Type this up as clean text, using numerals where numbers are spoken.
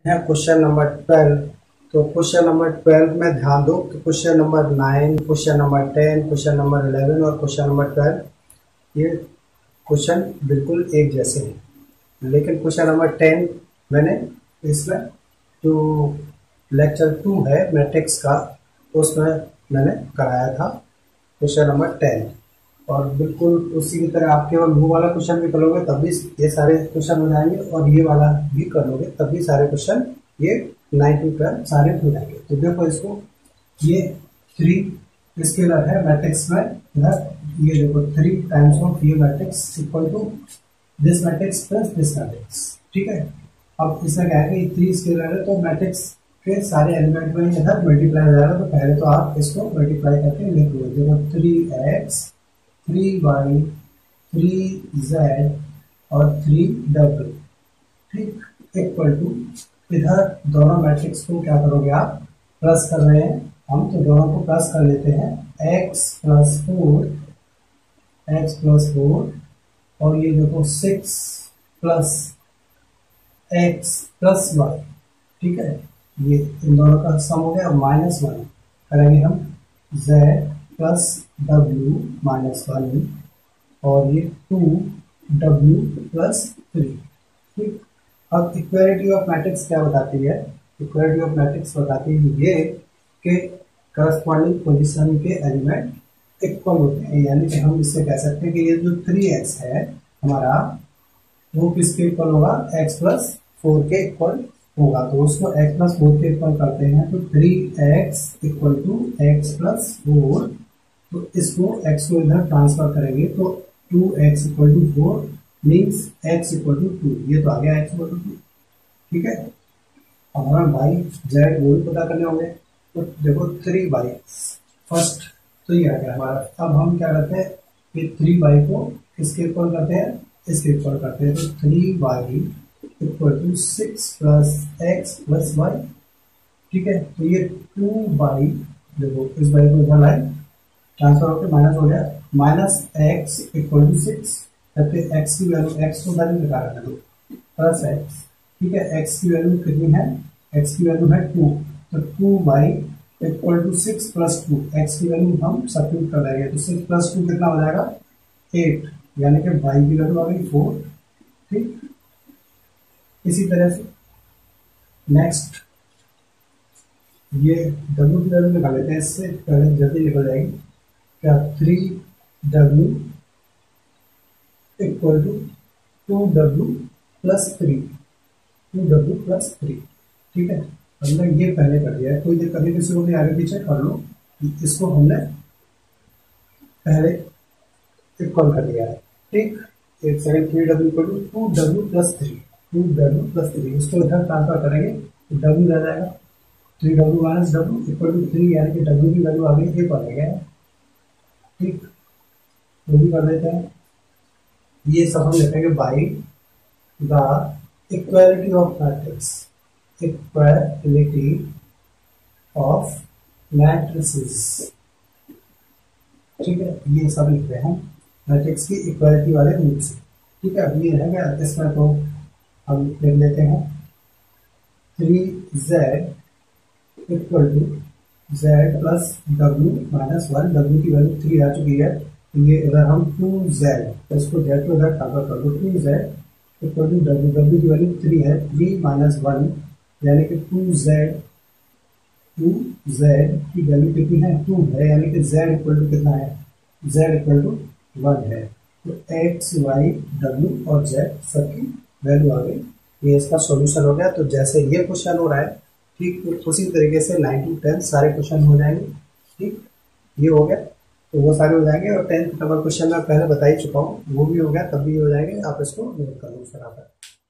है question number 12। तो question number 12 में ध्यान दो कि question number 9, question number 10, question number 11 और क्वेश्चन नंबर 12 ये क्वेश्चन बिल्कुल एक जैसे हैं। लेकिन क्वेश्चन नंबर 10 मैंने इसमें जो लेक्चर 2 है मैट्रिक्स का उसमें मैंने कराया था क्वेश्चन नंबर 10। और बिल्कुल उसी की तरह आप केवल वो वाला क्वेश्चन भी करोगे तब भी ये सारे क्वेश्चन हो जाएंगे, और ये वाला भी कर लोगे तब भी सारे क्वेश्चन ये 9 to 12 सारे हो जाएंगे। तो देखो इसको, ये 3 स्केलर है मैट्रिक्स में, इधर ये देखो 3 टाइम्स ऑफ ये matrix equal to this matrix plus this matrix. ठीक है, अब इसमें क्या है कि 3 स्केलर है तो मैट्रिक्स के सारे एलिमेंट में इधर मल्टीप्लाई हो जाएगा। तो पहले तो आप इसको मल्टीप्लाई करके लिख लो। देखो 3x 3y 3z और 3w, ठीक, इक्वल टू इधर दोनों मैट्रिक्स को क्या करोगे आप, प्लस कर रहे हैं हम, तो दोनों को प्लस कर लेते हैं। x प्लस 4 और ये देखो 6 प्लस x प्लस वाई। ठीक है, ये इन दोनों का सम हो गया, -1 करेंगे हम z प्लस w -1 और ये 2w प्लस 3। ठीक, अब इक्वालिटी ऑफ मैट्रिक्स क्या बताती है? इक्वालिटी ऑफ मैट्रिक्स बताती है ये कि करस्पॉन्डिंग पोजीशन के एलिमेंट इक्वल होते हैं। यानी कि हम इससे कह सकते हैं कि ये जो 3x है हमारा, वो किसके इक्वल होगा, x प्लस 4 के इक्वल होगा। तो उसको x प्लस 4 के इक्वल करते हैं, तो 3x equal to x plus 4। तो इसको x को इधर ट्रांसफर करेंगे तो 2x equal to 4 means x equal to 2। ये तो आ गया x इक्वल टू 2। ठीक है, अब हमें y z वो भी पता करने होंगे। तो देखो 3y फर्स्ट, तो ये आ गया हमारा। अब हम क्या करते हैं कि 3y को किसके इक्वल करते हैं, इसके इक्वल करते हैं। तो 3y equal to 6 plus x plus y। ठीक है, तो ये 2y, देखो इस y को इधर लाए, ट्रांसफर होकर माइनस हो गया, माइनस एक्स इक्वल टू 6। फिर एक्स की वैल्यू, एक्स को वैल्यू निकाल रहे हैं प्लस एक्स। ठीक है, एक्स की वैल्यू कितनी है, एक्स की वैल्यू है 2। तो 2y equal to 6 plus 2, x की वैल्यू हम सब्स्टिट्यूट कर देंगे। तो 6 प्लस 2 कितना हो जाएगा, 8, यानी कि y की वैल्यू आ गई 4। ठीक, इसी तरह से नेक्स्ट ये w की वैल्यू निकाल लेते हैं, इससे पहले जल्दी निकल जाएगी। क्या 3w equal to 2w plus 3, 2w plus 3। ठीक है, हमने ये पहले कर दिया है, कोई दिक्कत नहीं, किसी को भी आगे पीछे कर लो। इसको हमने पहले इक्वल कर दिया है। ठीक, एक second, 3w equal to 2w plus 3, 2w plus 3, इसको इधर ट्रांसफर करेंगे तो w रह जाएगा, 3w minus w equal to 3, यानी कि w की वैल्यू आ गई, ये पड़ गया। ठीक, वो भी कर देते हैं। ये सब हम लिखेंगे by the equality of matrix, equality of matrices. ठीक है, ये सब लिख रहे हैं मैट्रिक्स की इक्वालिटी वाले रूप से। ठीक है, अब ये है क्या, इसमें तो हम लिख लेते हैं 3z equal to z plus w minus 1। w की वैल्यू 3 आ चुकी है, तो ये इधर हम 2z, तो इसको z को इधर ट्रांसफर कर दो। 2z इक्वल टू w की वैल्यू 3 है, 3 माइनस 1 यानी कि 2z की वैल्यू कितनी है, 2 है, यानी कि z इक्वल टू कितना है, z इक्वल टू 1 है। तो x y w और z सबकी वैल्यू आ गई, ये इसका सॉल्यूशन हो गया। तो जैसे ये क्वेश्चन हो रहा है, ठीक उसी तरीके से 9 to 10 सारे क्वेश्चन हो जाएंगे। ठीक, ये हो गया, तो वो सारे हो जाएंगे। और 10th नंबर क्वेश्चन मैं पहले बता ही चुका हूँ, वो भी हो गया, तब भी हो जाएंगे। आप इसको नोट कर लो फटाफट।